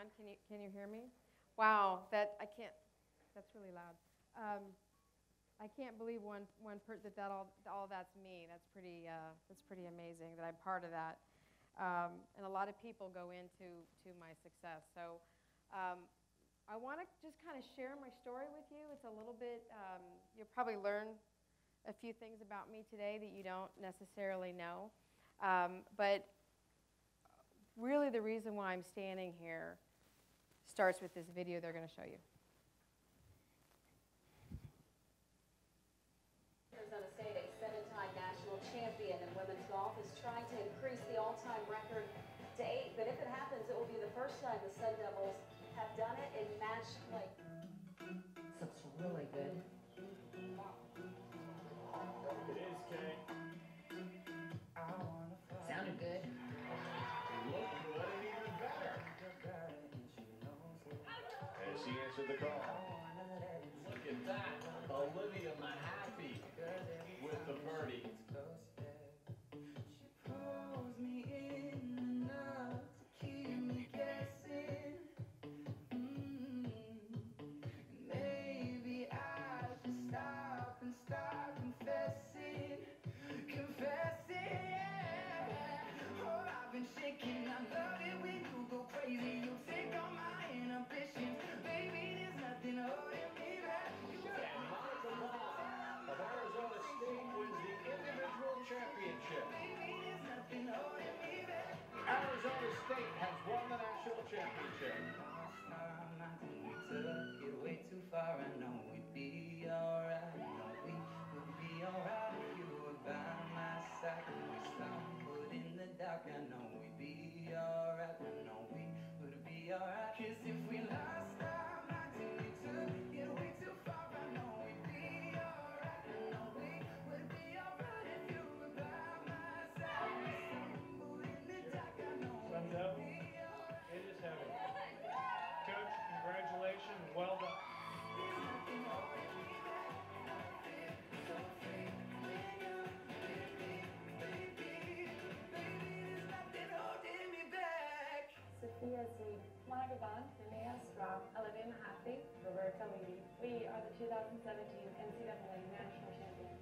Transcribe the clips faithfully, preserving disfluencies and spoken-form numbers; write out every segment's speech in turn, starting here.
on? Can you can you hear me? Wow, that I can't. That's really loud. Um, I can't believe one one per, that that all all that's me. That's pretty uh, that's pretty amazing that I'm part of that. Um, and a lot of people go into to my success. So um, I want to just kind of share my story with you. It's a little bit. Um, you'll probably learn a few things about me today that you don't necessarily know. Um, but really, the reason why I'm standing here starts with this video they're going to show you. Arizona State, a seven-time national champion in women's golf, is trying to increase the all-time record to eight. But if it happens, it will be the first time the Sun Devils have done it in match play. This looks really good. It is, Kay. Sounded good. Looked good and even better. As she answered the call. Look at that. Olivia Mahaffey with the birdie. Arizona State has won the national championship. We took it way too far. I know we'd be alright. I know we would be alright if you were by my side. We stumbled in the dark. I know we'd be alright. I know we would be alright. 'Cause if we lost our minds and we took it way too far, I know we'd be alright. I know we would be alright if you were by my side. We stumbled in the dark. I know Sun Devil, it is heaven. Coach, congratulations. Well done. Sophia Z, Monica Bond, Renee Straub, Olivia Mahaffey, Roberta Levy. We are the two thousand seventeen N C double A National Champions.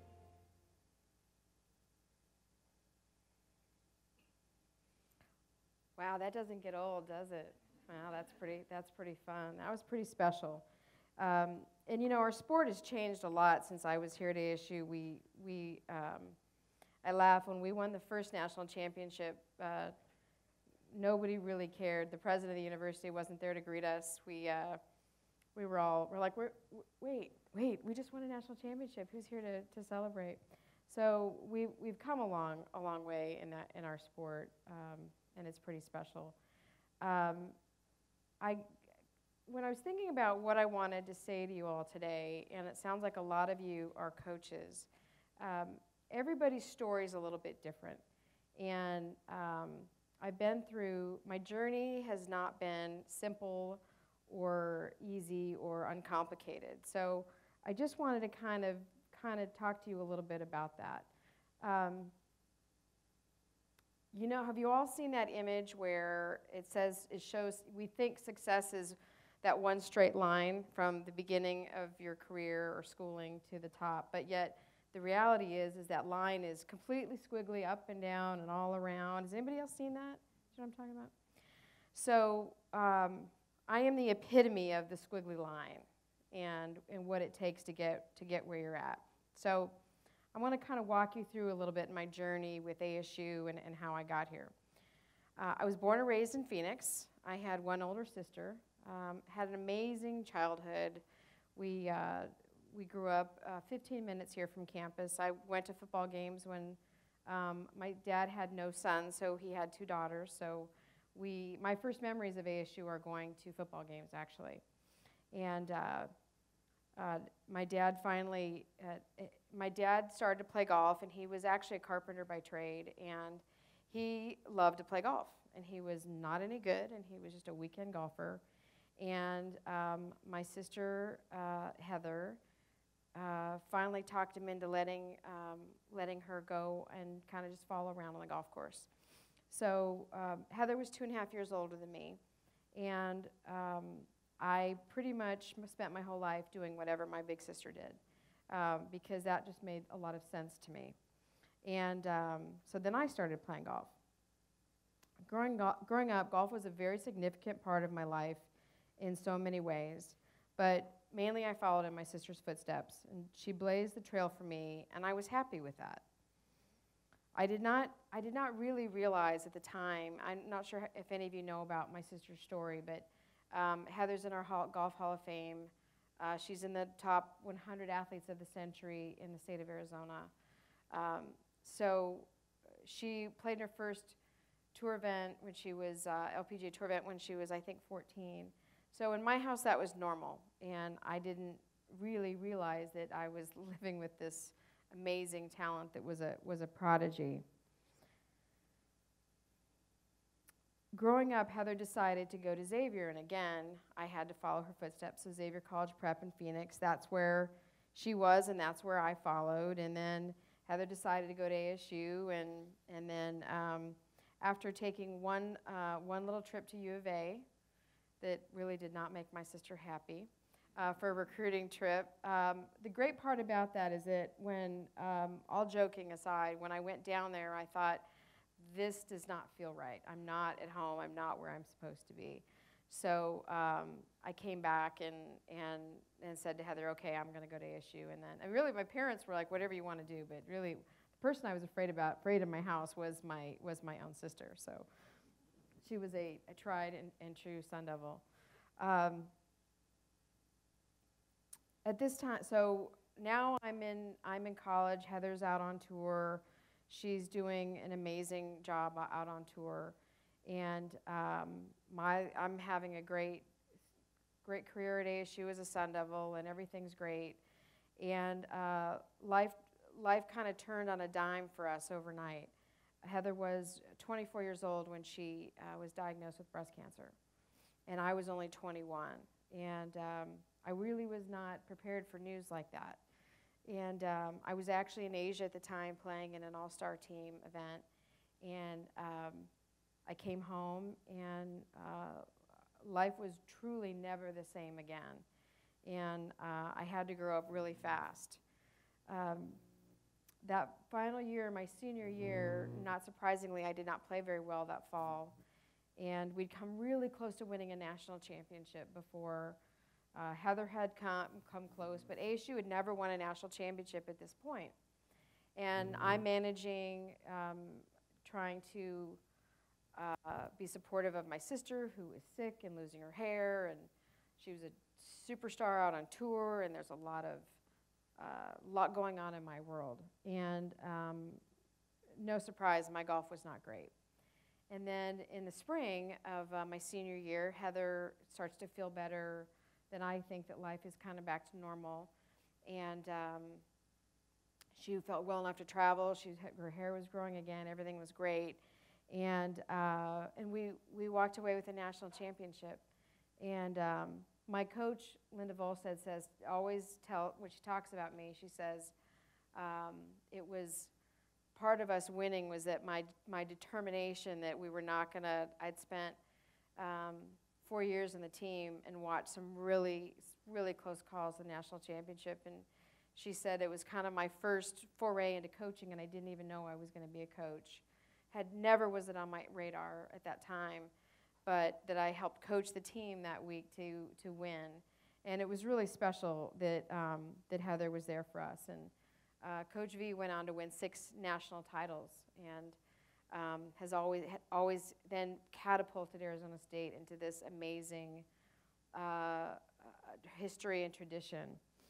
Wow, that doesn't get old, does it? Wow, that's pretty, that's pretty fun. That was pretty special. Um, and you know, our sport has changed a lot since I was here at A S U. We, we, um, I laugh, when we won the first national championship, uh, nobody really cared. The president of the university wasn't there to greet us. We, uh, we were all, we're like, we're, wait, wait, we just won a national championship. Who's here to, to celebrate? So we, we've come a long, a long way in, that, in our sport. Um, and it's pretty special. Um, I, when I was thinking about what I wanted to say to you all today, and it sounds like a lot of you are coaches, um, everybody's story is a little bit different. And um, I've been through, my journey has not been simple or easy or uncomplicated. So I just wanted to kind of, kind of talk to you a little bit about that. Um, You know, have you all seen that image where it says, it shows, we think success is that one straight line from the beginning of your career or schooling to the top, but yet the reality is, is that line is completely squiggly up and down and all around. Has anybody else seen that? Do you know what I'm talking about? So um, I am the epitome of the squiggly line and, and what it takes to get, to get where you're at. So I want to kind of walk you through a little bit my journey with A S U and, and how I got here. Uh, I was born and raised in Phoenix. I had one older sister, um, had an amazing childhood. We, uh, we grew up uh, fifteen minutes here from campus. I went to football games when um, my dad had no sons, so he had two daughters. So we, my first memories of A S U are going to football games, actually. And uh, Uh, my dad finally, uh, my dad started to play golf, and he was actually a carpenter by trade, and he loved to play golf, and he was not any good, and he was just a weekend golfer. And um, my sister, uh, Heather, uh, finally talked him into letting, um, letting her go and kind of just follow around on the golf course. So um, Heather was two and a half years older than me, And um, I pretty much spent my whole life doing whatever my big sister did, um, because that just made a lot of sense to me. And um, so then I started playing golf. Growing, go- growing up, golf was a very significant part of my life in so many ways, but mainly I followed in my sister's footsteps, and she blazed the trail for me, and I was happy with that. I did not, I did not really realize at the time, I'm not sure if any of you know about my sister's story, but um, Heather's in our hall, Golf Hall of Fame. Uh, she's in the top one hundred athletes of the century in the state of Arizona. Um, so she played her first tour event when she was, uh, L P G A tour event when she was, I think, fourteen. So in my house, that was normal, and I didn't really realize that I was living with this amazing talent that was a, was a prodigy. Growing up, Heather decided to go to Xavier, and again, I had to follow her footsteps. So Xavier College Prep in Phoenix, that's where she was, and that's where I followed. And then Heather decided to go to A S U, and, and then um, after taking one, uh, one little trip to U of A that really did not make my sister happy, Uh, for a recruiting trip. Um, the great part about that is that when, um, all joking aside, when I went down there, I thought, this does not feel right. I'm not at home. I'm not where I'm supposed to be. So um, I came back and, and, and said to Heather, okay, I'm going to go to A S U. And then, and really, my parents were like, whatever you want to do. But really, the person I was afraid about, afraid in my house was my, was my own sister. So she was a, a tried and, and true Sun Devil. Um, At this time, so now I'm in, I'm in college. Heather's out on tour. She's doing an amazing job out on tour. And um, my, I'm having a great, great career at A S U as a Sun Devil, and everything's great. And uh, life, life kind of turned on a dime for us overnight. Heather was twenty-four years old when she uh, was diagnosed with breast cancer. And I was only twenty-one. And um, I really was not prepared for news like that. And um, I was actually in Asia at the time playing in an all-star team event. And um, I came home, and uh, life was truly never the same again. And uh, I had to grow up really fast. Um, that final year, my senior year, not surprisingly, I did not play very well that fall. And we'd come really close to winning a national championship before Uh, Heather had come, come close, but A S U had never won a national championship at this point. And I'm managing, um, trying to uh, be supportive of my sister, who was sick and losing her hair, and she was a superstar out on tour, and there's a lot of uh, lot going on in my world. And um, no surprise, my golf was not great. And then in the spring of uh, my senior year, Heather starts to feel better. Then I think that life is kind of back to normal. And um, she felt well enough to travel. She, her hair was growing again. Everything was great. And, uh, and we, we walked away with a national championship. And um, my coach, Linda Volstead, says, always tell, when she talks about me, she says, um, it was part of us winning was that my, my determination that we were not going to, I'd spent um, four years in the team and watched some really, really close calls to the national championship. And she said it was kind of my first foray into coaching, and I didn't even know I was going to be a coach. Had never was it on my radar at that time, but that I helped coach the team that week to to win. And it was really special that um, that Heather was there for us. And uh, Coach V went on to win six national titles, and Um, has always always then catapulted Arizona State into this amazing uh, uh, history and tradition.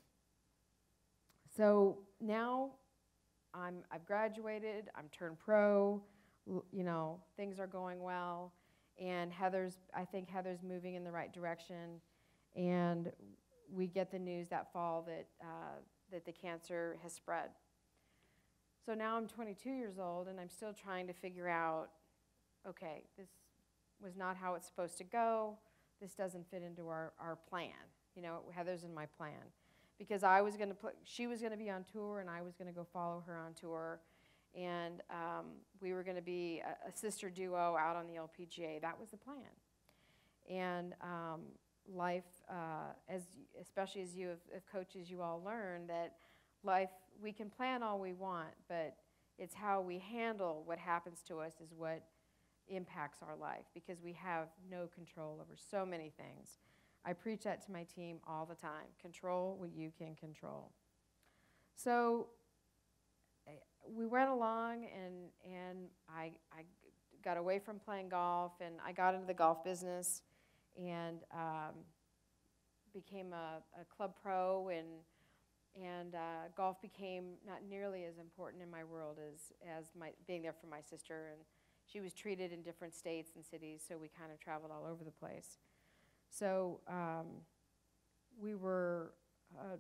So now I'm, I've graduated, I'm turned pro, l- you know, things are going well, and Heather's, I think Heather's moving in the right direction, and we get the news that fall that, uh, that the cancer has spread. So now I'm twenty-two years old, and I'm still trying to figure out, okay, this was not how it's supposed to go. This doesn't fit into our, our plan. You know, Heather's in my plan. Because I was going to put, she was going to be on tour, and I was going to go follow her on tour. And um, we were going to be a, a sister duo out on the L P G A. That was the plan. And um, life, uh, as especially as you, as coaches, you all learn that life, we can plan all we want, but it's how we handle what happens to us is what impacts our life, because we have no control over so many things. I preach that to my team all the time. Control what you can control. So we went along, and and I, I got away from playing golf, and I got into the golf business, and um, became a, a club pro, and and uh, golf became not nearly as important in my world as as my being there for my sister, and she was treated in different states and cities, so we kind of traveled all over the place. So um, we were. Uh,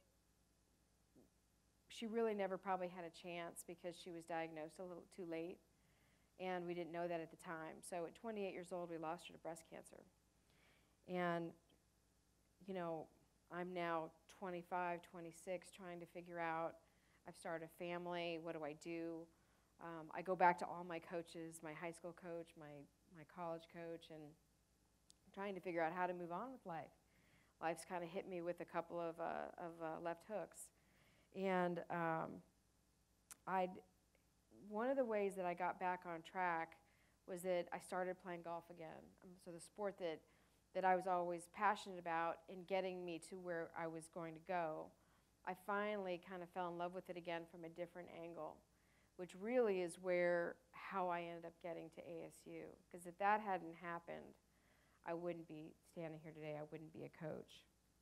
She really never probably had a chance because she was diagnosed a little too late, and we didn't know that at the time. So at twenty-eight years old, we lost her to breast cancer. And, you know, I'm now twenty-five, twenty-six, trying to figure out, I've started a family, what do I do? Um, I go back to all my coaches, my high school coach, my, my college coach, and I'm trying to figure out how to move on with life. Life's kind of hit me with a couple of, uh, of uh, left hooks. And um, I'd, one of the ways that I got back on track was that I started playing golf again. Um, so the sport that, that I was always passionate about in getting me to where I was going to go, I finally kind of fell in love with it again from a different angle, which really is where, how I ended up getting to A S U. Because if that hadn't happened, I wouldn't be standing here today. I wouldn't be a coach.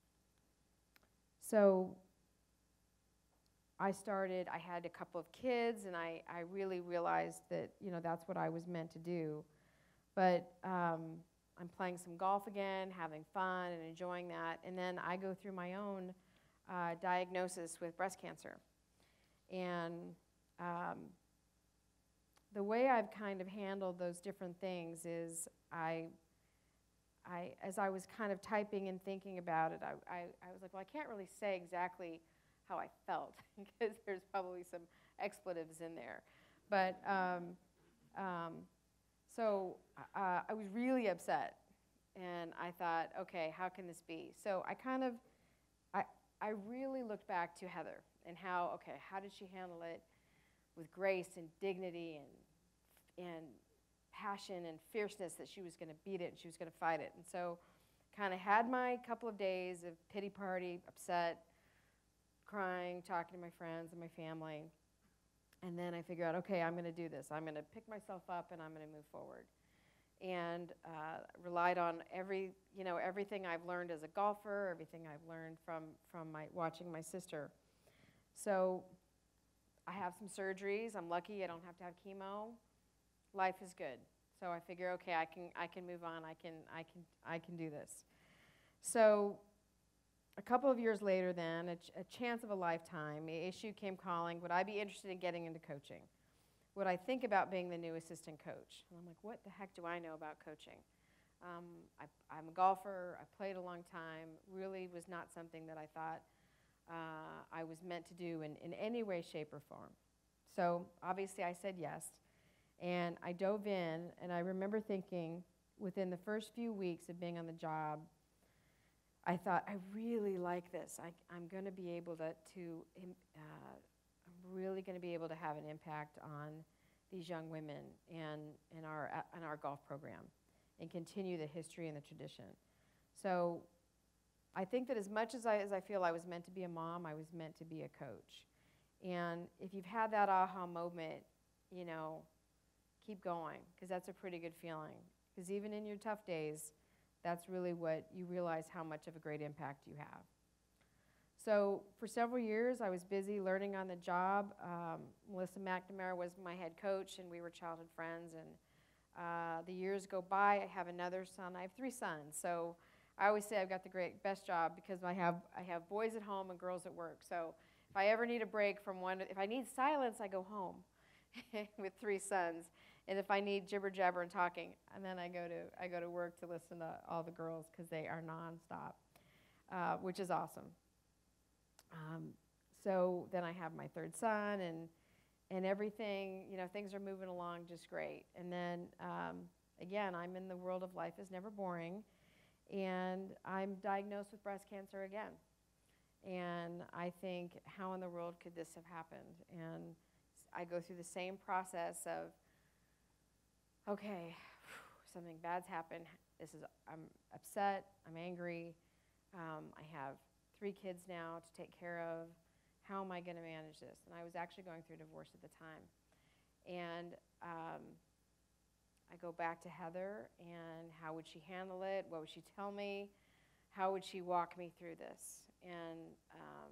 So I started, I had a couple of kids, and I, I really realized that, you know, that's what I was meant to do. But um, I'm playing some golf again, having fun and enjoying that. And then I go through my own uh, diagnosis with breast cancer. And um, the way I've kind of handled those different things is I, I as I was kind of typing and thinking about it, I, I, I was like, well, I can't really say exactly how I felt, because there's probably some expletives in there. But um, um, so uh, I was really upset, and I thought, okay, how can this be? So I kind of, I, I really looked back to Heather and how, okay, how did she handle it with grace and dignity and, and passion and fierceness that she was going to beat it and she was going to fight it. And so kind of had my couple of days of pity party, upset, crying, talking to my friends and my family. And then I figured out, okay, I'm going to do this. I'm going to pick myself up and I'm going to move forward. And uh, relied on every, you know, everything I've learned as a golfer, everything I've learned from, from my, watching my sister. So I have some surgeries. I'm lucky I don't have to have chemo. Life is good. So I figure, okay, I can, I can move on. I can, I can, I can do this. So a couple of years later then, a, ch a chance of a lifetime, A S U came calling, would I be interested in getting into coaching? Would I think about being the new assistant coach? And I'm like, what the heck do I know about coaching? Um, I, I'm a golfer, I played a long time, really was not something that I thought uh, I was meant to do in, in any way, shape, or form. So obviously I said yes, and I dove in, and I remember thinking within the first few weeks of being on the job, I thought, I really like this. I, I'm going to be able to, to uh, I'm really going to be able to have an impact on these young women and in our, uh, in our golf program and continue the history and the tradition. So I think that as much as I, as I feel I was meant to be a mom, I was meant to be a coach. And if you've had that aha moment, you know, keep going, because that's a pretty good feeling. Because even in your tough days, that's really what you realize how much of a great impact you have. So for several years, I was busy learning on the job. Um, Melissa McNamara was my head coach, and we were childhood friends. And uh, the years go by. I have another son. I have three sons. So I always say I've got the great best job because I have I have boys at home and girls at work. So if I ever need a break from one, if I need silence, I go home with three sons. And if I need jibber jabber and talking, and then I go to I go to work to listen to all the girls because they are nonstop, uh, which is awesome. Um, so then I have my third son, and and everything, you know, things are moving along just great. And then um, again, I'm in the world of life is never boring, and I'm diagnosed with breast cancer again. And I think, how in the world could this have happened? And I go through the same process of, okay, something bad's happened. This is, I'm upset, I'm angry. Um, I have three kids now to take care of. How am I going to manage this? And I was actually going through divorce at the time. And um, I go back to Heather, and how would she handle it? What would she tell me? How would she walk me through this? And um,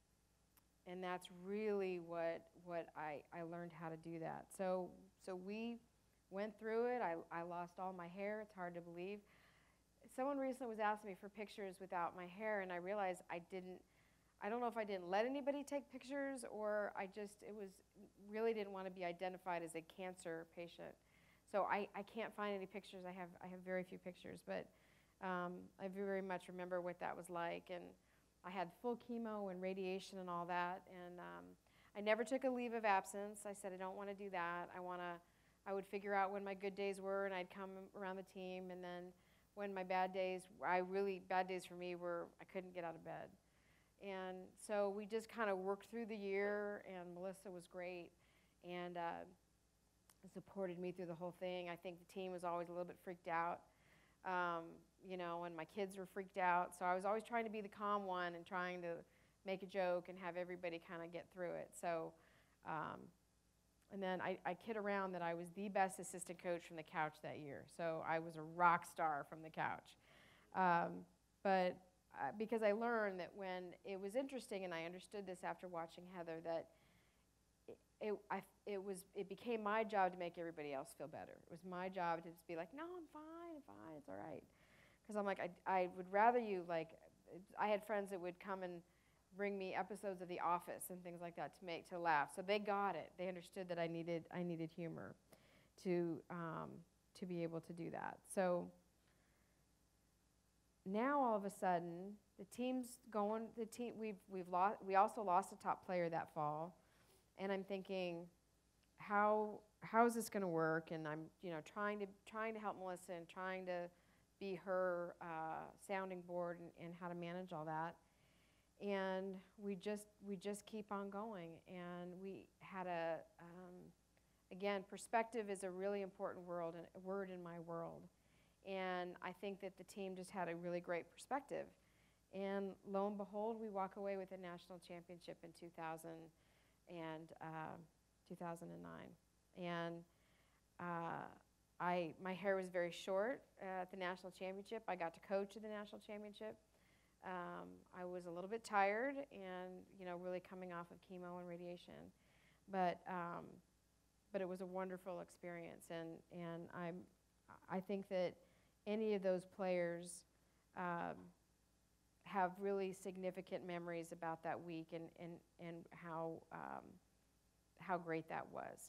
and that's really what what I, I learned how to do that. So so we went through it. I, I lost all my hair. It's hard to believe. Someone recently was asking me for pictures without my hair, and I realized I didn't, I don't know if I didn't let anybody take pictures, or I just, it was, really didn't want to be identified as a cancer patient. So I, I can't find any pictures. I have, I have very few pictures, but um, I very much remember what that was like. And I had full chemo and radiation and all that, and um, I never took a leave of absence. I said, I don't want to do that. I want to, I would figure out when my good days were, and I'd come around the team, and then when my bad days, I really, bad days for me were, I couldn't get out of bed. And so we just kind of worked through the year, and Melissa was great, and uh, supported me through the whole thing. I think the team was always a little bit freaked out, um, you know, and my kids were freaked out. So I was always trying to be the calm one and trying to make a joke and have everybody kind of get through it. So, um, and then I, I kid around that I was the best assistant coach from the couch that year. So I was a rock star from the couch. Um, but uh, because I learned that when it was interesting, and I understood this after watching Heather, that it, it, I, it, was, it became my job to make everybody else feel better. It was my job to just be like, no, I'm fine, I'm fine, it's all right. Because I'm like, I, I would rather you, like, I had friends that would come and bring me episodes of The Office and things like that to make, to laugh. So they got it. They understood that I needed, I needed humor to, um, to be able to do that. So now all of a sudden, the team's going, the team, we've, we've lost, we also lost a top player that fall. And I'm thinking, how, how is this going to work? And I'm, you know, trying to, trying to help Melissa and trying to be her uh, sounding board and, and how to manage all that. And we just, we just keep on going. And we had a, um, again, perspective is a really important world, and a word in my world. And I think that the team just had a really great perspective. And lo and behold, we walk away with a national championship in two thousand and uh, two thousand nine. And uh, I, my hair was very short uh, at the national championship. I got to coach at the national championship. Um, I was a little bit tired, and you know, really coming off of chemo and radiation, but um, but it was a wonderful experience, and and I'm I think that any of those players um, have really significant memories about that week, and and and how um, how great that was.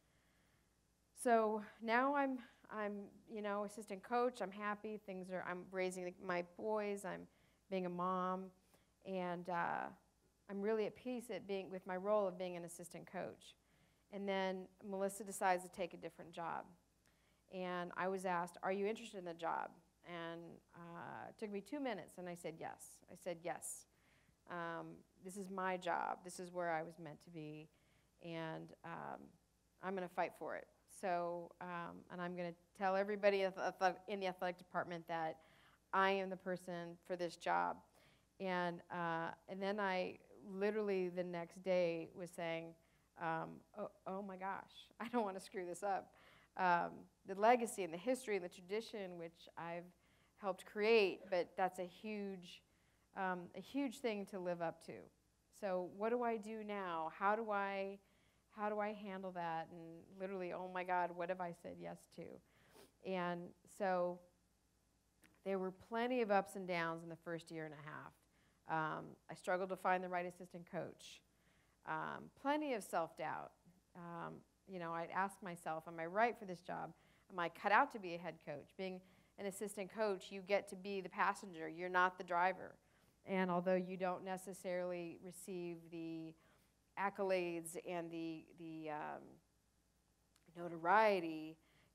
So now I'm I'm you know assistant coach. I'm happy. Things are I'm raising my boys. I'm being a mom, and uh, I'm really at peace at being with my role of being an assistant coach. And then Melissa decides to take a different job. And I was asked, are you interested in the job? And uh, it took me two minutes, and I said yes. I said yes. Um, this is my job. This is where I was meant to be, and um, I'm going to fight for it. So, um, and I'm going to tell everybody in the athletic department that I am the person for this job. And uh, and then I literally the next day was saying, um, oh, oh my gosh, I don't want to screw this up. Um, the legacy and the history and the tradition which I've helped create, but that's a huge, um, a huge thing to live up to. So what do I do now? How do I, how do I handle that? And literally, oh my God, what have I said yes to? And so there were plenty of ups and downs in the first year and a half. Um, I struggled to find the right assistant coach. Um, plenty of self-doubt. Um, you know, I'd ask myself, am I right for this job? Am I cut out to be a head coach? Being an assistant coach, you get to be the passenger. You're not the driver. And although you don't necessarily receive the accolades and the, the um, notoriety,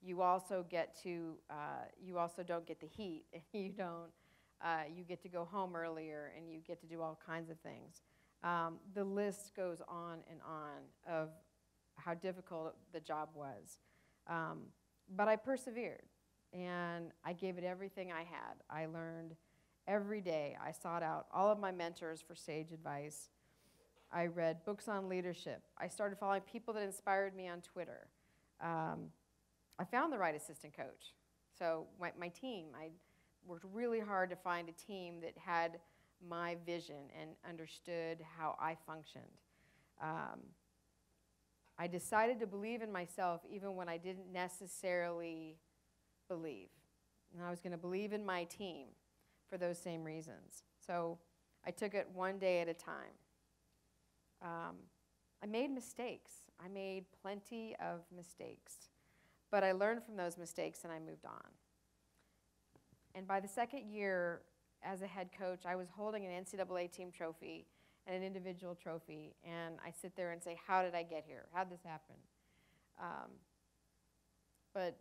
you also get to, uh, you also don't get the heat, and you don't, uh, you get to go home earlier, and you get to do all kinds of things. Um, the list goes on and on of how difficult the job was. Um, but I persevered, and I gave it everything I had. I learned every day. I sought out all of my mentors for sage advice. I read books on leadership. I started following people that inspired me on Twitter. Um, I found the right assistant coach. So my, my team, I worked really hard to find a team that had my vision and understood how I functioned. Um, I decided to believe in myself even when I didn't necessarily believe. And I was going to believe in my team for those same reasons. So I took it one day at a time. Um, I made mistakes. I made plenty of mistakes. But I learned from those mistakes and I moved on. And by the second year as a head coach, I was holding an N C double A team trophy and an individual trophy, and I sit there and say, how did I get here? How did this happen? Um, but,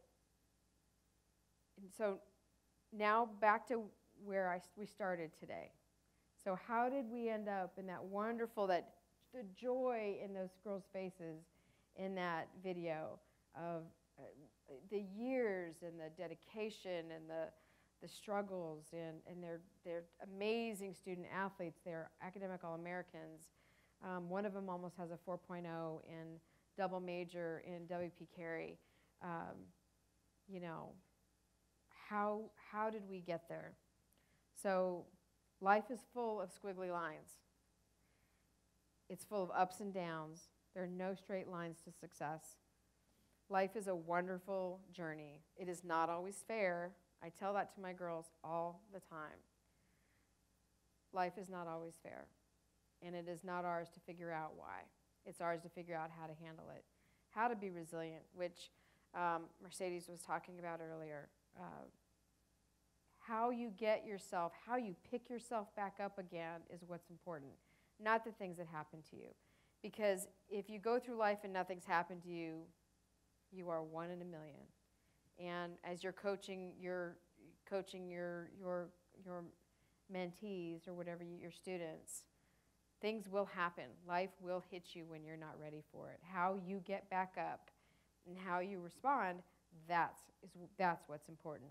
and so now back to where I, we started today. So how did we end up in that wonderful, that the joy in those girls' faces in that video of uh, the years and the dedication and the the struggles, and, and they're, they're amazing student athletes. They're academic All-Americans. Um, one of them almost has a four point oh in double major in W P Carey. Um, you know, how, how did we get there? So life is full of squiggly lines. It's full of ups and downs. There are no straight lines to success. Life is a wonderful journey. It is not always fair. I tell that to my girls all the time. Life is not always fair, and it is not ours to figure out why. It's ours to figure out how to handle it, how to be resilient, which um, Mercedes was talking about earlier. Uh, how you get yourself, how you pick yourself back up again is what's important, not the things that happen to you. Because if you go through life and nothing's happened to you, you are one in a million. And as you're coaching your coaching your your your mentees or whatever you, your students, things will happen. Life will hit you when you're not ready for it. How you get back up and how you respond, that's is that's what's important.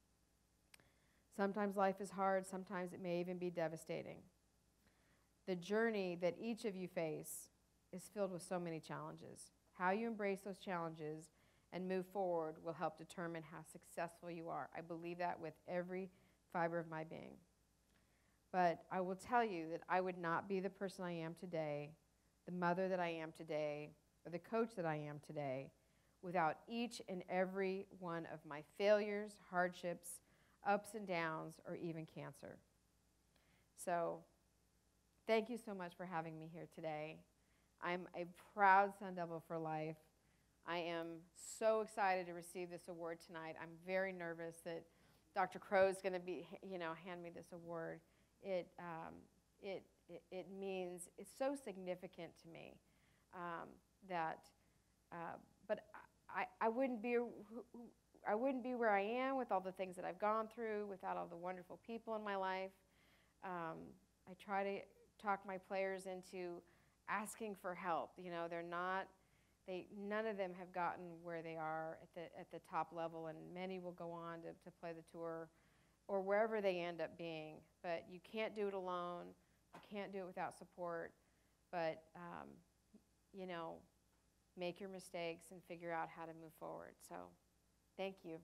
Sometimes life is hard, sometimes it may even be devastating. The journey that each of you face is filled with so many challenges. How you embrace those challenges and move forward will help determine how successful you are. I believe that with every fiber of my being. But I will tell you that I would not be the person I am today, the mother that I am today, or the coach that I am today, without each and every one of my failures, hardships, ups and downs, or even cancer. So thank you so much for having me here today. I'm a proud Sun Devil for life. I am so excited to receive this award tonight. I'm very nervous that Doctor Crow is going to be, you know, hand me this award. It, um, it, it, it means, it's so significant to me um, that, uh, but I, I wouldn't be, I wouldn't be where I am with all the things that I've gone through, without all the wonderful people in my life. Um, I try to talk my players into asking for help. You know, they're not, They, none of them have gotten where they are at the at the top level, and many will go on to, to play the tour or wherever they end up being. But you can't do it alone. You can't do it without support. But, um, you know, make your mistakes and figure out how to move forward. So thank you.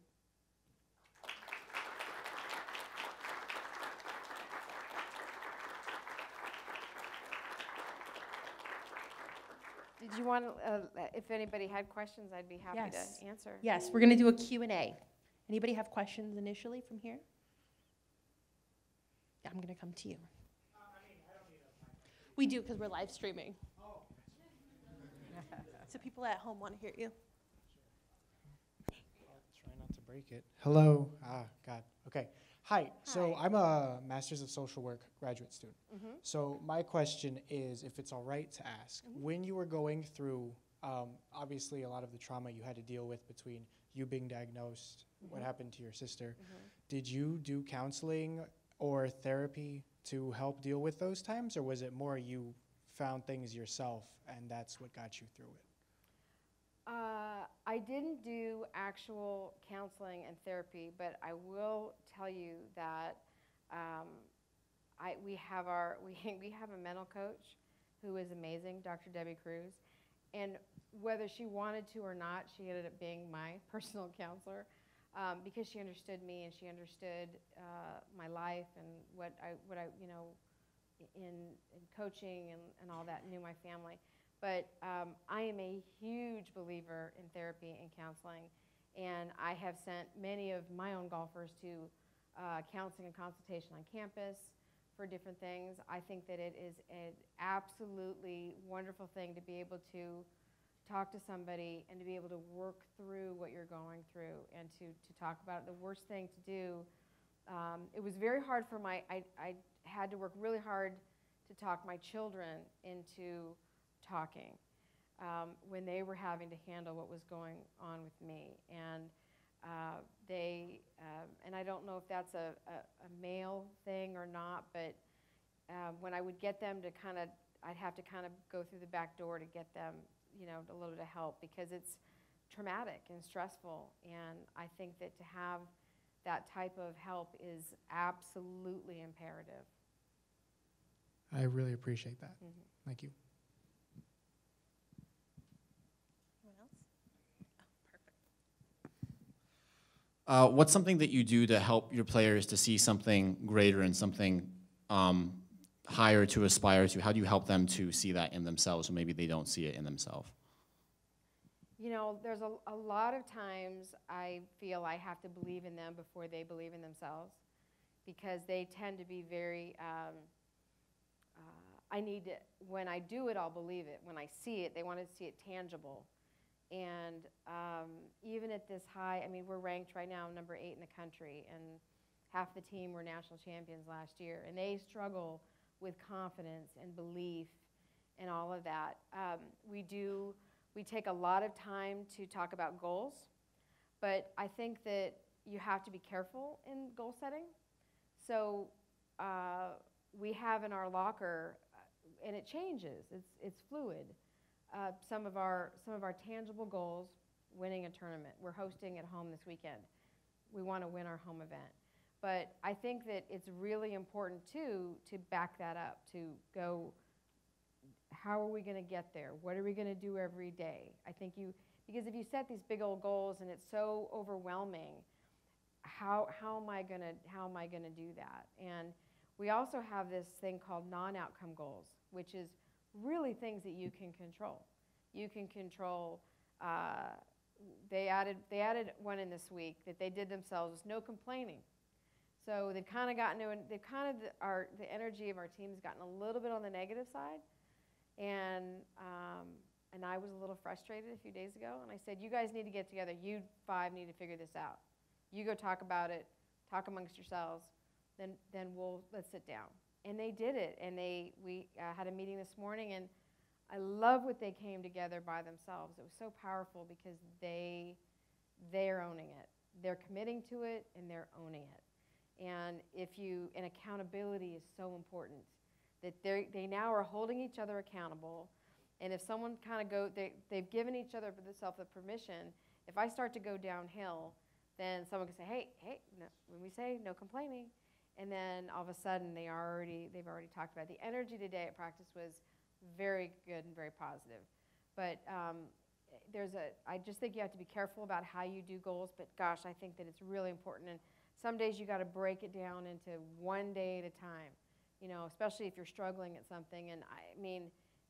Did you want to, uh, if anybody had questions, I'd be happy Yes. to answer. Yes, we're going to do a Q and A. Anybody have questions initially from here? Yeah, I'm going to come to you. Um, I mean, I don't need a we do, because we're live streaming. Oh. So people at home want to hear you. I'll try not to break it. Hello. Ah, God. Okay. Hi. So Hi. I'm a Master's of Social Work graduate student. Mm-hmm. So my question is, if it's all right to ask, Mm-hmm. when you were going through, um, obviously a lot of the trauma you had to deal with between you being diagnosed, what Mhm. happened to your sister. Mhm. Did you do counseling or therapy to help deal with those times, or was it more you found things yourself and that's what got you through it? Uh, I didn't do actual counseling and therapy, but I will tell you that um, I, we have our we, we have a mental coach who is amazing, Doctor Debbie Cruz, and whether she wanted to or not, she ended up being my personal counselor um, because she understood me and she understood uh, my life and what I what I you know in, in coaching and, and all that, knew my family. But um, I am a huge believer in therapy and counseling, and I have sent many of my own golfers to uh, counseling and consultation on campus for different things. I think that it is an absolutely wonderful thing to be able to talk to somebody and to be able to work through what you're going through and to, to talk about it. The worst thing to do, um, it was very hard for my, I, I had to work really hard to talk my children into talking um, when they were having to handle what was going on with me. And uh, they, uh, and I don't know if that's a, a, a male thing or not, but uh, when I would get them to kind of, I'd have to kind of go through the back door to get them, you know, a little bit of help because it's traumatic and stressful. And I think that to have that type of help is absolutely imperative. I really appreciate that. Mm-hmm. Thank you. Anyone else? Oh, perfect. Uh, what's something that you do to help your players to see something greater and something um, higher to aspire to? How do you help them to see that in themselves, or maybe they don't see it in themselves? You know, there's a, a lot of times I feel I have to believe in them before they believe in themselves because they tend to be very, um, uh, I need to, when I do it, I'll believe it. When I see it, they want to see it tangible. And um, even at this high, I mean, we're ranked right now number eight in the country, and half the team were national champions last year, and they struggle with confidence and belief and all of that. Um, we do, we take a lot of time to talk about goals, but I think that you have to be careful in goal setting. So uh, we have in our locker, uh, and it changes, it's, it's fluid, uh, some of our, some of our tangible goals, winning a tournament. We're hosting at home this weekend. We want to win our home event. But I think that it's really important, too, to back that up, to go, how are we going to get there? What are we going to do every day? I think you, because if you set these big old goals and it's so overwhelming, how, how am I going to, how am I going to do that? And we also have this thing called non-outcome goals, which is really things that you can control. You can control, uh, they added, they added one in this week that they did themselves, no complaining. So they've kind of gotten to, they've kind of, our, the energy of our team has gotten a little bit on the negative side. And, um, and I was a little frustrated a few days ago, and I said, you guys need to get together. You five need to figure this out. You go talk about it, talk amongst yourselves, then, then we'll, let's sit down. And they did it, and they, we uh, had a meeting this morning, and I love what they came together by themselves. It was so powerful because they, they're owning it. They're committing to it, and they're owning it. And if you, and accountability is so important, that they they now are holding each other accountable. And if someone kind of go, they, they've given each other themselves the permission, if I start to go downhill, then someone can say, hey, hey, no, when we say no complaining, and then all of a sudden they are already, they've already talked about it. The energy today at practice was very good and very positive. But um, there's a, I just think you have to be careful about how you do goals, but gosh, I think that it's really important. And some days you got to break it down into one day at a time, you know, especially if you're struggling at something. And I mean,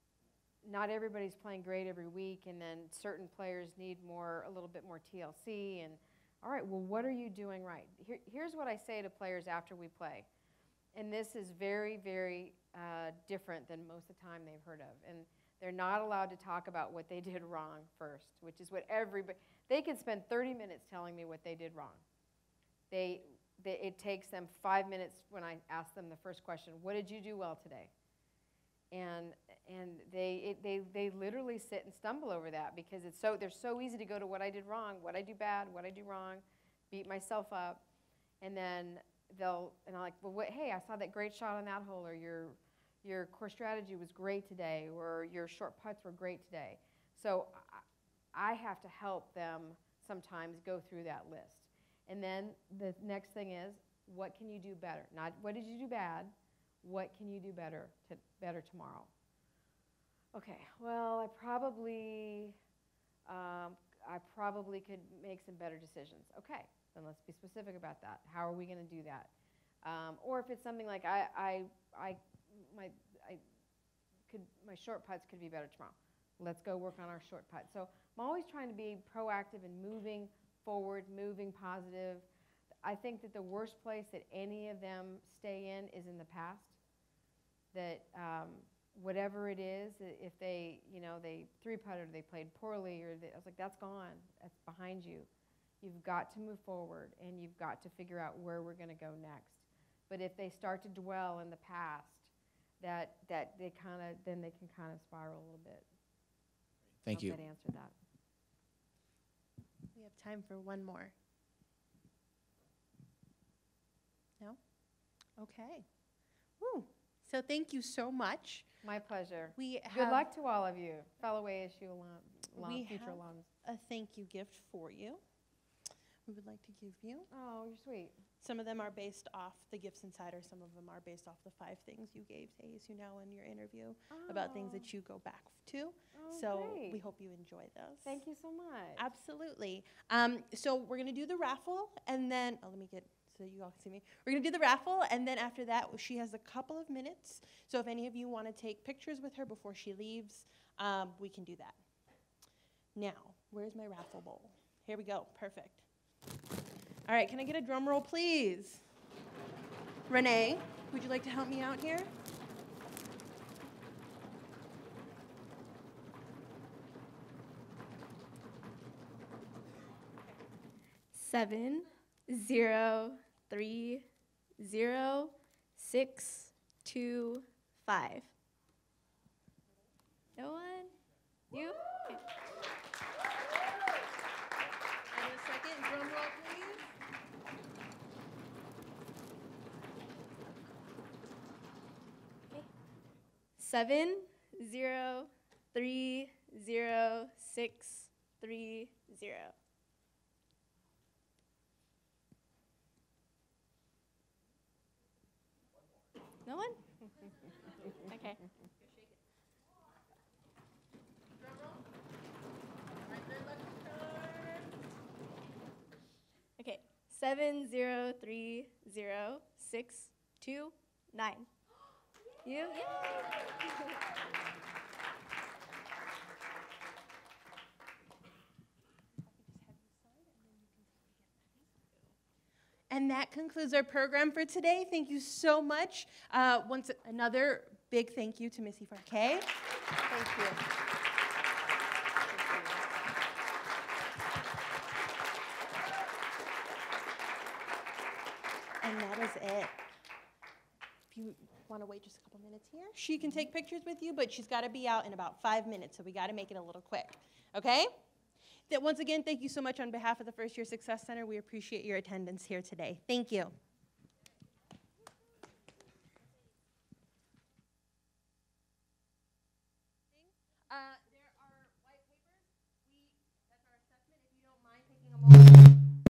not everybody's playing great every week, and then certain players need more, a little bit more T L C. And all right, well, what are you doing right? Here, here's what I say to players after we play. And this is very, very uh, different than most of the time they've heard of. And they're not allowed to talk about what they did wrong first, which is what everybody, they can spend thirty minutes telling me what they did wrong. They, they, it takes them five minutes when I ask them the first question, what did you do well today? And And they, it, they, they literally sit and stumble over that because it's so, they're so easy to go to what I did wrong, what I do bad, what I do wrong, beat myself up. And then they'll, and I'm like, well, what, hey, I saw that great shot on that hole, or your, your core strategy was great today, or your short putts were great today. So I, I have to help them sometimes go through that list. And then the next thing is, what can you do better? Not what did you do bad, what can you do better, to, better tomorrow? Okay, well, I probably, um, I probably could make some better decisions. Okay, then let's be specific about that. How are we going to do that? Um, or if it's something like I, I, I, my, I could, my short putts could be better tomorrow. Let's go work on our short putt. So I'm always trying to be proactive and moving forward, moving positive. I think that the worst place that any of them stay in is in the past. That um, whatever it is, if they, you know, they three-putted or they played poorly, or they, I was like, that's gone. That's behind you. You've got to move forward, and you've got to figure out where we're going to go next. But if they start to dwell in the past, that that they kind of, then they can kind of spiral a little bit. Thank Hope you. that answered that. We have time for one more. No? Okay. Woo. So thank you so much. My pleasure. We Good have luck to all of you, fellow A S U alum, alum, We future have alums. a thank you gift for you. We would like to give you. Oh, you're sweet. Some of them are based off the Gifts Insider. Some of them are based off the five things you gave to A S U Now in your interview about things that you go back to. Oh, So great. we hope you enjoy those. Thank you so much. Absolutely. Um, so we're going to do the raffle, and then, oh, let me get, so you all can see me. We're going to do the raffle, and then after that, she has a couple of minutes. So if any of you want to take pictures with her before she leaves, um, we can do that. Now, where's my raffle bowl? Here we go. Perfect. All right, can I get a drum roll, please? Renee, would you like to help me out here? Seven, zero, three, zero, six, two, five. No one? You? Okay. And a second drum roll, please. Okay. Seven, zero, three, zero, six, three, zero. No one? Okay. Okay. Seven zero three zero six two nine. You? Yay! And that concludes our program for today. Thank you so much. Uh, once another big thank you to Missy Farr-Kaye. Thank you. And that is it. If you want to wait just a couple minutes here, she can take pictures with you, but she's got to be out in about five minutes, so we got to make it a little quick. Okay? That once again, thank you so much on behalf of the First Year Success Center. We appreciate your attendance here today. Thank you.